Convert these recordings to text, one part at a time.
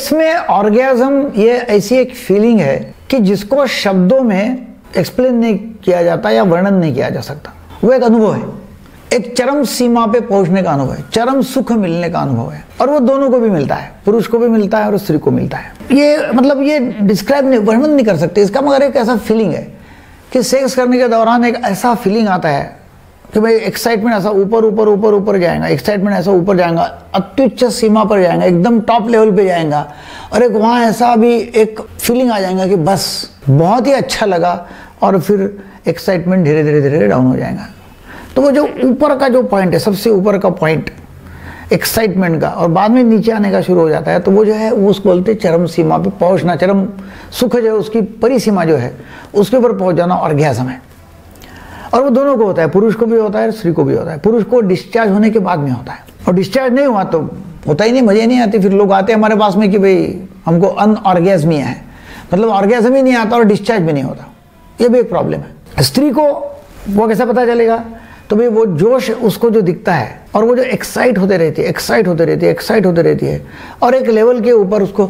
Sex में orgasm ये ऐसी एक फीलिंग है कि जिसको शब्दों में एक्सप्लेन नहीं किया जाता या वर्णन नहीं किया जा सकता। वो एक अनुभव है, एक चरम सीमा पे पहुंचने का अनुभव है, चरम सुख मिलने का अनुभव है, और वो दोनों को भी मिलता है, पुरुष को भी मिलता है और स्त्री को मिलता है। ये मतलब ये डिस्क्राइब नहीं, वर्णन नहीं कर सकते इसका, मगर एक ऐसा फीलिंग है कि सेक्स करने के दौरान एक ऐसा फीलिंग आता है कि भाई एक्साइटमेंट ऐसा ऊपर ऊपर ऊपर ऊपर जाएगा, एक्साइटमेंट ऐसा ऊपर जाएगा, अत्युच्च सीमा पर जाएगा, एकदम टॉप लेवल पे जाएगा, और एक वहाँ ऐसा भी एक फीलिंग आ जाएगा कि बस बहुत ही अच्छा लगा, और फिर एक्साइटमेंट धीरे धीरे धीरे डाउन हो जाएगा। तो वो जो ऊपर का जो पॉइंट है, सबसे ऊपर का पॉइंट एक्साइटमेंट का, और बाद में नीचे आने का शुरू हो जाता है, तो वो जो है वो उसको बोलते चरम सीमा पे पहुंचना, चरम सुख जो है उसकी परिसीमा जो है उसके ऊपर पहुंच जाना ऑर्गेज्म है। और वो दोनों को होता है, पुरुष को भी होता है, स्त्री को भी होता है। पुरुष को डिस्चार्ज होने के बाद में होता है, और डिस्चार्ज नहीं हुआ तो होता ही नहीं, मजे नहीं आती। फिर लोग आते हैं हमारे पास में कि भाई हमको अनऑर्गेज्मिया है, मतलब ऑर्गेज्म ही नहीं आता और डिस्चार्ज भी नहीं होता। ये भी एक प्रॉब्लम है। स्त्री को वो कैसा पता चलेगा? तो भाई वो जोश उसको जो दिखता है, और वो जो एक्साइट होते रहती है, एक्साइट होते रहती है, एक्साइट होते रहती है, और एक लेवल के ऊपर उसको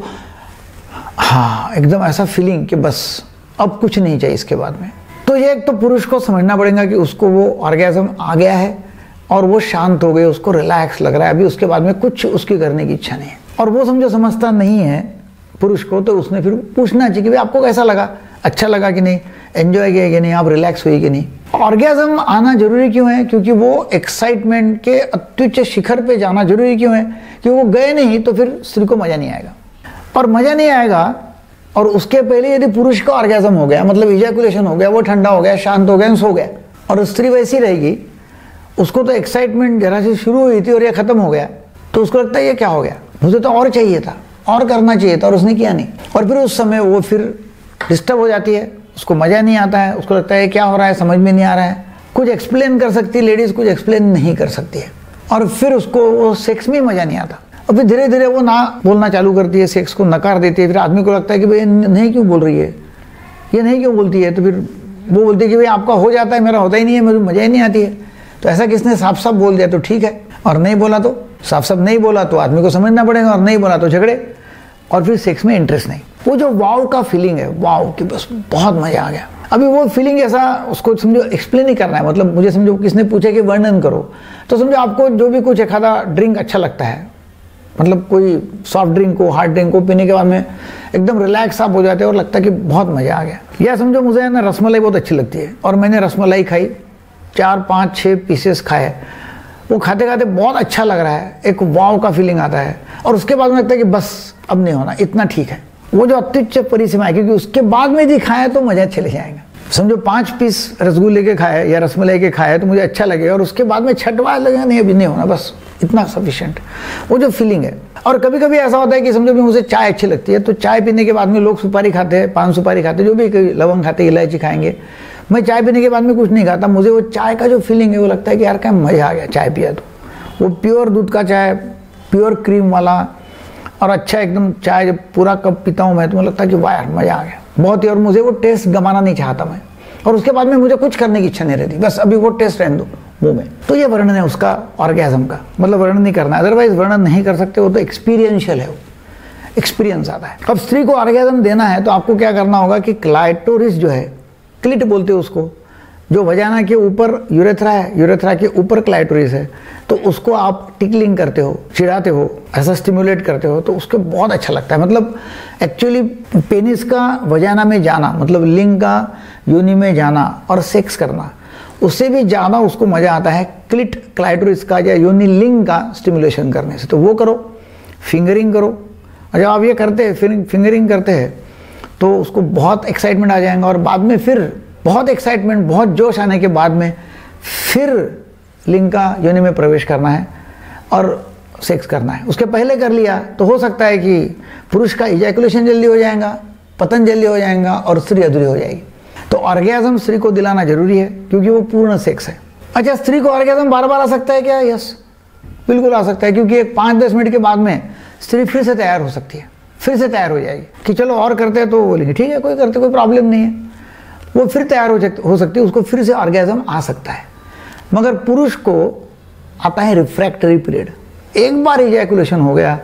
हाँ एकदम ऐसा फीलिंग कि बस अब कुछ नहीं चाहिए इसके बाद में। तो ये एक तो पुरुष को समझना पड़ेगा कि उसको वो ऑर्गेज्म आ गया है और वो शांत हो गई, उसको रिलैक्स लग रहा है, अभी उसके बाद में कुछ उसकी करने की इच्छा नहीं है। और वो समझता नहीं है पुरुष को, तो उसने फिर पूछना चाहिए कि भाई आपको कैसा लगा, अच्छा लगा कि नहीं, एंजॉय किया कि नहीं, आप रिलैक्स हुई कि नहीं। ऑर्गेज्म आना जरूरी क्यों है? क्योंकि वो एक्साइटमेंट के अत्युच्च शिखर पे जाना जरूरी क्यों है? क्योंकि वो गए नहीं तो फिर स्त्री को मजा नहीं आएगा, और मजा नहीं आएगा। और उसके पहले यदि पुरुष का ऑर्गेज्म हो गया, मतलब इजैकुलेशन हो गया, वो ठंडा हो गया, शांत हो गया, सो गया, और स्त्री वैसी रहेगी, उसको तो एक्साइटमेंट जरा सी शुरू हुई थी और ये खत्म हो गया, तो उसको लगता है ये क्या हो गया, मुझे तो और चाहिए था, और करना चाहिए था, और उसने किया नहीं। और फिर उस समय वो फिर डिस्टर्ब हो जाती है, उसको मजा नहीं आता है, उसको लगता है क्या हो रहा है, समझ में नहीं आ रहा है। कुछ एक्सप्लेन कर सकती है लेडीज, कुछ एक्सप्लेन नहीं कर सकती है, और फिर उसको वो सेक्स में मजा नहीं आता। और फिर धीरे धीरे वो ना बोलना चालू करती है, सेक्स को नकार देती है। फिर आदमी को लगता है कि भाई नहीं क्यों बोल रही है, ये नहीं क्यों बोलती है, तो फिर वो बोलती है कि भाई आपका हो जाता है, मेरा होता ही नहीं है, मुझे मजा ही नहीं आती है। तो ऐसा किसने साफ साफ बोल दिया तो ठीक है, और नहीं बोला तो साफ साफ नहीं बोला तो आदमी को समझना पड़ेगा, और नहीं बोला तो झगड़े, और फिर सेक्स में इंटरेस्ट नहीं। वो जो वाव का फीलिंग है, वाव कि बस बहुत मजा आ गया, अभी वो फीलिंग ऐसा उसको समझो एक्सप्लेन नहीं करना है। मतलब मुझे समझो किसने पूछा कि वर्णन करो, तो समझो आपको जो भी कुछ एक आधा ड्रिंक अच्छा लगता है, मतलब कोई सॉफ्ट ड्रिंक को, हार्ड ड्रिंक को पीने के बाद में एकदम रिलैक्स आप हो जाते हैं और लगता है कि बहुत मजा आ गया। या समझो मुझे ना रसमलाई बहुत अच्छी लगती है, और मैंने रसमलाई खाई, 4, 5, 6 पीसेस खाए, वो खाते खाते बहुत अच्छा लग रहा है, एक वाव का फीलिंग आता है, और उसके बाद में लगता है कि बस अब नहीं होना, इतना ठीक है। वो जो अत्युच्च परिसीमा है, क्योंकि उसके बाद में यदि खाया तो मजा चले जाएगा। समझो 5 पीस रसगुल्ले के खाए या रसमलाई के खाए तो मुझे अच्छा लगेगा, और उसके बाद में छठवां लगेगा नहीं अभी नहीं होना, बस इतना सफिशिएंट, वो जो फीलिंग है। और कभी कभी ऐसा होता है कि समझो भी मुझे चाय अच्छी लगती है, तो चाय पीने के बाद में लोग सुपारी खाते हैं, पान सुपारी खाते हैं, जो भी लवंग खाते, इलायची खाएंगे, मैं चाय पीने के बाद में कुछ नहीं खाता, मुझे वो चाय का जो फीलिंग है वो लगता है कि यार क्या मजा आ गया चाय पिया। तो वो प्योर दूध का चाय, प्योर क्रीम वाला, और अच्छा एकदम चाय जब पूरा कप पीता हूँ मैं, तो मुझे लगता है कि वाह यार मजा आ गया बहुत ही, और मुझे वो टेस्ट गंवाना नहीं चाहता मैं, और उसके बाद में मुझे कुछ करने की इच्छा नहीं रहती, बस अभी वो टेस्ट रहने दो मुंह में। तो ये वर्णन है उसका ऑर्गेज्म का, मतलब वर्णन नहीं करना, अदरवाइज वर्णन नहीं कर सकते, वो तो एक्सपीरियंशियल है, वो एक्सपीरियंस आता है। अब स्त्री को ऑर्गेज्म देना है तो आपको क्या करना होगा कि क्लाइटोरिस जो है, क्लिट बोलते हैं उसको, जो वजाना के ऊपर यूरेथ्रा है, यूरेथ्रा के ऊपर क्लाइटोरिस है, तो उसको आप टिकलिंग करते हो, चिढ़ाते हो, ऐसा स्टिमुलेट करते हो, तो उसको बहुत अच्छा लगता है। मतलब एक्चुअली पेनिस का वजाना में जाना, मतलब लिंग का योनि में जाना और सेक्स करना, उससे भी ज़्यादा उसको मज़ा आता है क्लिट क्लाइटोरिस का या योनि लिंग का स्टिमुलेशन करने से। तो वो करो, फिंगरिंग करो, और जब आप ये करते हैं, फिंगरिंग करते हैं, तो उसको बहुत एक्साइटमेंट आ जाएगा, और बाद में फिर बहुत एक्साइटमेंट, बहुत जोश आने के बाद में फिर लिंग का योनि में प्रवेश करना है और सेक्स करना है। उसके पहले कर लिया तो हो सकता है कि पुरुष का इजैकुलेशन जल्दी हो जाएगा, पतन जल्दी हो जाएगा, और स्त्री अधूरी हो जाएगी। तो ऑर्गेज्म स्त्री को दिलाना जरूरी है, क्योंकि वो पूर्ण सेक्स है। अच्छा, स्त्री को ऑर्गेज्म बार बार आ सकता है क्या? यस, बिल्कुल आ सकता है, क्योंकि एक 5-10 मिनट के बाद में स्त्री फिर से तैयार हो सकती है, फिर से तैयार हो जाएगी कि चलो और करते हैं, तो बोलेंगे ठीक है, कोई करते, कोई प्रॉब्लम नहीं है, वो फिर तैयार हो सकती है, उसको फिर से ऑर्गेज्म आ सकता है। मगर पुरुष को आता है रिफ्रैक्टरी पीरियड, एक बार इजैकुलेशन हो गया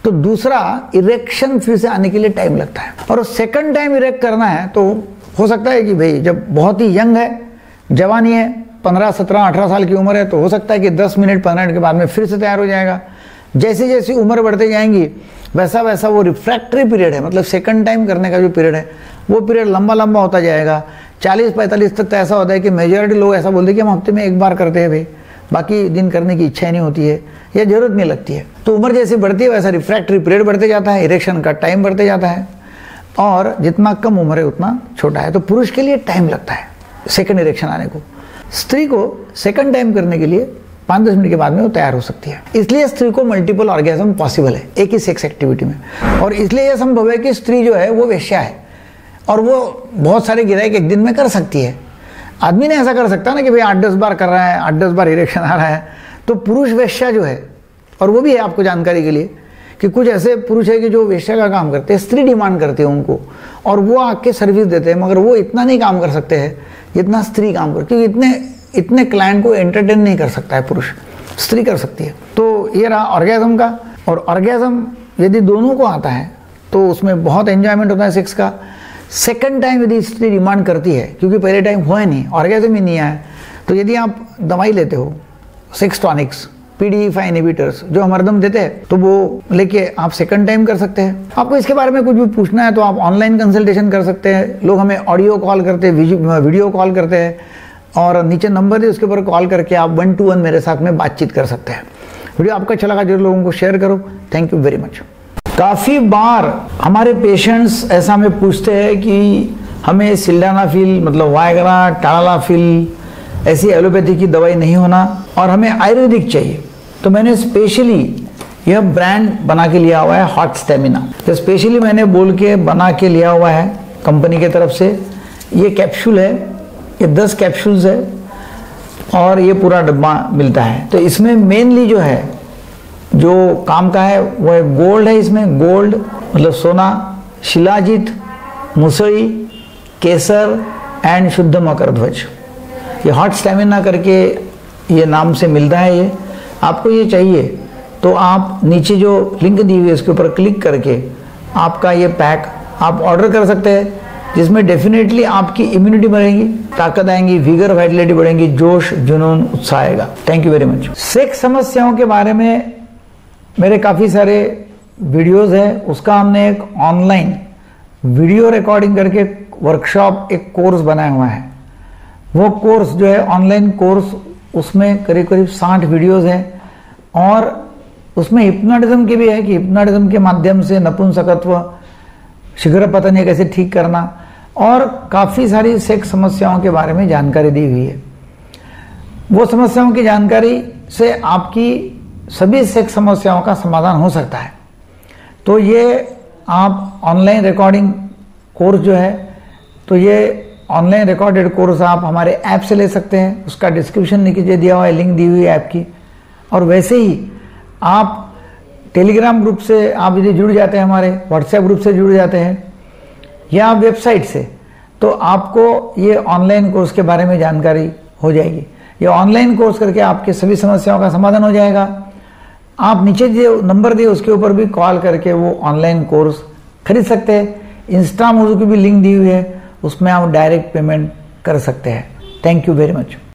तो दूसरा इरेक्शन फिर से आने के लिए टाइम लगता है, और सेकंड टाइम इरेक्ट करना है तो हो सकता है कि भाई जब बहुत ही यंग है, जवानी है, 15, 17, 18 साल की उम्र है, तो हो सकता है कि 10 मिनट 15 मिनट के बाद में फिर से तैयार हो जाएगा। जैसे जैसी उम्र बढ़ते जाएंगी वैसा वैसा वो रिफ्रैक्टरी पीरियड है, मतलब सेकंड टाइम करने का जो पीरियड है वो पीरियड लंबा लंबा होता जाएगा। 40-45 तक तो ऐसा होता है कि मेजॉरिटी लोग ऐसा बोलते हैं कि हम हफ्ते में एक बार करते हैं भाई, बाकी दिन करने की इच्छा ही नहीं होती है या जरूरत नहीं लगती है। तो उम्र जैसी बढ़ती है वैसा रिफ्रैक्टरी पीरियड बढ़ते जाता है, इरेक्शन का टाइम बढ़ते जाता है, और जितना कम उम्र है उतना छोटा है। तो पुरुष के लिए टाइम लगता है सेकंड इरेक्शन आने को। स्त्री को सेकंड टाइम करने के लिए 5-10 मिनट के बाद में वो तैयार हो सकती है। इसलिए स्त्री को मल्टीपल ऑर्गेजम पॉसिबल है एक ही सेक्स एक्टिविटी में, और इसलिए यह संभव है कि स्त्री जो है वो वेश्या है और वो बहुत सारे गिराइक एक दिन में कर सकती है। आदमी ने ऐसा कर सकता है ना कि भाई 8-10 बार कर रहा है, 8-10 बार इरेक्शन आ रहा है। तो पुरुष वेश्या जो है, और वो भी है आपको जानकारी के लिए कि कुछ ऐसे पुरुष है कि जो वेश्या का काम करते हैं, स्त्री डिमांड करती है उनको और वो आके सर्विस देते हैं, मगर वो इतना नहीं काम कर सकते हैं जितना स्त्री काम करती है, क्योंकि इतने क्लाइंट को एंटरटेन नहीं कर सकता है पुरुष, स्त्री कर सकती है। तो ये रहा ऑर्गेजम का। और ऑर्गेजम यदि दोनों को आता है तो उसमें बहुत एंजॉयमेंट होता है सेक्स का। सेकंड टाइम यदि स्त्री डिमांड करती है, क्योंकि पहले टाइम हुआ ही नहीं, ऑर्गेजम ही नहीं आया, तो यदि आप दवाई लेते हो, सेक्स टॉनिक्स, PDE5 इनहिबिटर्स जो हम हरदम देते हैं, तो वो लेके आप सेकंड टाइम कर सकते हैं। आपको इसके बारे में कुछ भी पूछना है तो आप ऑनलाइन कंसल्टेशन कर सकते हैं। लोग हमें ऑडियो कॉल करते हैं, वीडियो कॉल करते हैं, और नीचे नंबर है उसके ऊपर कॉल करके आप 1-to-1 मेरे साथ में बातचीत कर सकते हैं। वीडियो आपका अच्छा लगा जरूर लोगों को शेयर करो। Thank you very much. काफ़ी बार हमारे पेशेंट्स ऐसा हमें पूछते हैं कि हमें सिल्डेनाफिल मतलब वायग्रा, टालाफिल ऐसी एलोपैथी की दवाई नहीं होना और हमें आयुर्वेदिक चाहिए। तो मैंने स्पेशली यह ब्रांड बना के लिया हुआ है हॉट स्टेमिना। तो स्पेशली मैंने बोल के बना के लिया हुआ है कंपनी की तरफ से। ये कैप्सूल है, ये 10 कैप्सूल्स है और ये पूरा डब्बा मिलता है। तो इसमें मेनली जो है जो काम का है वो है गोल्ड है। इसमें गोल्ड मतलब सोना, शिलाजीत, मुसड़ी, केसर एंड शुद्ध मकर ध्वज। ये हॉट स्टेमिना करके ये नाम से मिलता है। ये आपको ये चाहिए तो आप नीचे जो लिंक दी हुई है उसके ऊपर क्लिक करके आपका ये पैक आप ऑर्डर कर सकते हैं, जिसमें डेफिनेटली आपकी इम्यूनिटी बढ़ेगी, ताकत आएंगी, विगर वाइटलिटी बढ़ेंगी, जोश, जुनून, उत्साह आएगा। Thank you very much. Sex समस्याओं के बारे में मेरे काफ़ी सारे वीडियोस हैं, उसका हमने एक ऑनलाइन वीडियो रिकॉर्डिंग करके वर्कशॉप, एक कोर्स बनाया हुआ है। वो कोर्स जो है ऑनलाइन कोर्स, उसमें करीब करीब 60 वीडियोस हैं और उसमें हिप्नोटिज्म की भी है कि हिप्नोटिज्म के माध्यम से नपुंसकत्व, शीघ्र पतन कैसे ठीक करना, और काफ़ी सारी सेक्स समस्याओं के बारे में जानकारी दी हुई है। वो समस्याओं की जानकारी से आपकी सभी सेक्स समस्याओं का समाधान हो सकता है। तो ये आप ऑनलाइन रिकॉर्डिंग कोर्स जो है, तो ये ऑनलाइन रिकॉर्डेड कोर्स आप हमारे ऐप से ले सकते हैं। उसका डिस्क्रिप्शन नीचे दिया हुआ है, लिंक दी हुई है ऐप की। और वैसे ही आप टेलीग्राम ग्रुप से आप यदि जुड़ जाते हैं, हमारे व्हाट्सएप ग्रुप से जुड़ जाते हैं या वेबसाइट से, तो आपको ये ऑनलाइन कोर्स के बारे में जानकारी हो जाएगी। ये ऑनलाइन कोर्स करके आपके सभी समस्याओं का समाधान हो जाएगा। आप नीचे जो नंबर दिए उसके ऊपर भी कॉल करके वो ऑनलाइन कोर्स खरीद सकते हैं। इंस्टा मोजो की भी लिंक दी हुई है, उसमें आप डायरेक्ट पेमेंट कर सकते हैं। Thank you very much.